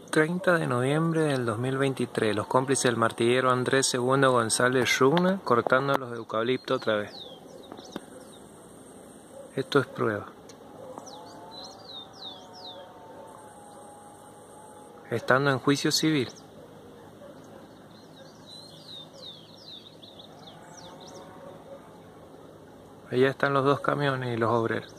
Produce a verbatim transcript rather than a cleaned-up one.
treinta de noviembre del dos mil veintitrés. Los cómplices del martillero Andrés segundo González Runa cortando los eucaliptos otra vez. Esto es prueba. Estando en juicio civil. Allá están los dos camiones y los obreros.